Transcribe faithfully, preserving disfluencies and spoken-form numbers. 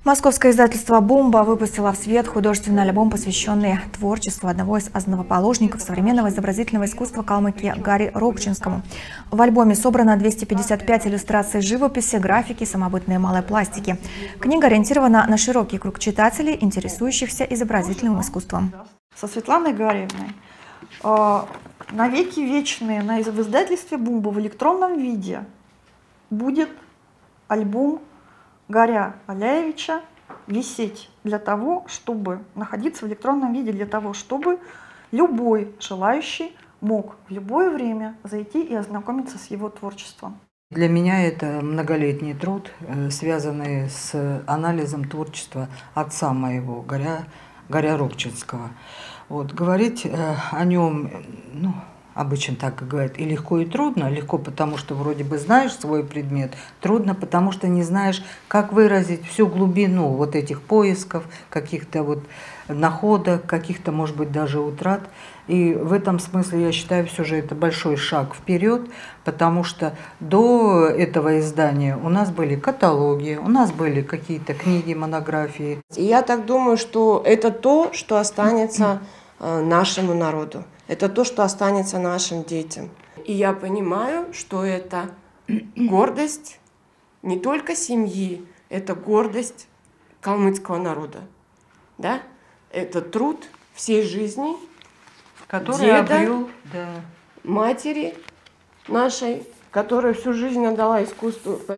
Московское издательство «Бомба» выпустило в свет художественный альбом, посвященный творчеству одного из основоположников современного изобразительного искусства Калмыкии Гарри Рокчинскому. В альбоме собрано двести пятьдесят пять иллюстраций живописи, графики, самобытной малой пластики. Книга ориентирована на широкий круг читателей, интересующихся изобразительным искусством. Со Светланой Гарриевной э, навеки вечные на, в издательстве «Бомба» в электронном виде будет альбом Гаря Аляевича висеть для того, чтобы находиться в электронном виде, для того, чтобы любой желающий мог в любое время зайти и ознакомиться с его творчеством. Для меня это многолетний труд, связанный с анализом творчества отца моего, Гаря, Гаря Рокчинского. Вот, говорить о нем, ну, обычно так и говорят, и легко, и трудно. Легко, потому что вроде бы знаешь свой предмет, трудно, потому что не знаешь, как выразить всю глубину вот этих поисков, каких-то вот находок, каких-то, может быть, даже утрат. И в этом смысле, я считаю, все же это большой шаг вперед, потому что до этого издания у нас были каталоги, у нас были какие-то книги, монографии. И я так думаю, что это то, что останется нашему народу. Это то, что останется нашим детям. И я понимаю, что это гордость не только семьи, это гордость калмыцкого народа. Да? Это труд всей жизни, который деда, обрел, да. матери нашей, которая всю жизнь отдала искусству.